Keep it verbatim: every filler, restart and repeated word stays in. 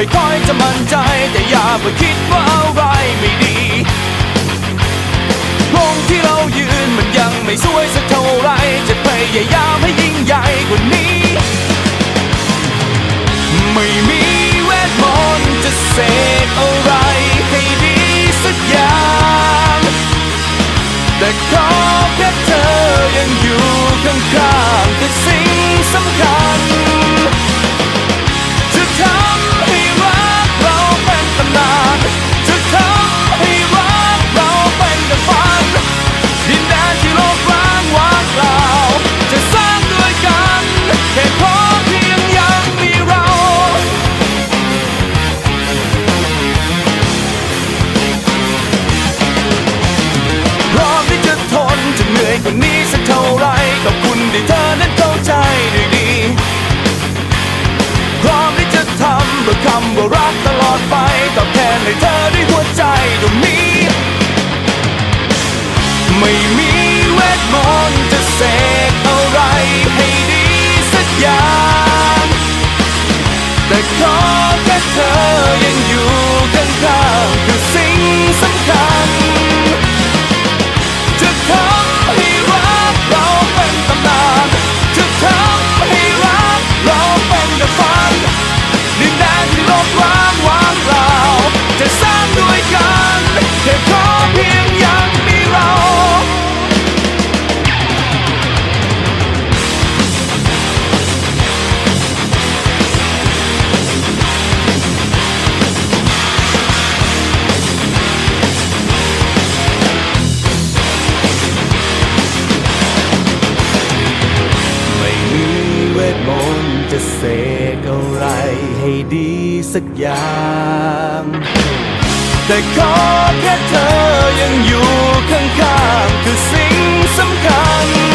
ค่อยจะมั่นใจแต่อย่าไปคิดว่าอะไรไม่ดีตรงที่เรายืนมันยังไม่สวยสักเท่าไรจะพยายามให้ยิ่งใหญ่กว่านี้ไม่มีเวทมนต์จะเสกอะไรให้ดีสักอย่างแต่ขอแค่เธอยังอยู่ข้างๆคือสิ่งสำคัญจะทำให้รักเราเป็นตำนานจะทำให้รักเราเป็นดังฝันดินแดนที่โลกร้างว่างเปล่าจะสร้างด้วยกันแค่ขอเพียงยังมีเราพร้อมที่จะทนจะเหนื่อยกว่านี้สักเท่าไรขอบคุณที่เธอนั้นเข้าใจด้วยดีพร้อมที่จะทำเพื่อคำว่ารักตลอดไปตอบแทนให้เธอด้วยหัวใจตรงนี้ไม่มีเวทมนต์จะเสกอะไรให้ดีสักอย่างแต่ขอแค่เธอยังอยู่ข้างๆคือสิ่งสำคัญจะทำให้รักเราเป็นตำนานจะทำให้รักเราเป็นดังฝันดินแดนที่โลกร้างว่างเปล่าจะสร้างด้วยกันแค่ขอเพียงยังมีเราจะเสกอะไรให้ดีสักอย่างแต่ขอแค่เธอยังอยู่ข้างๆคือสิ่งสำคัญ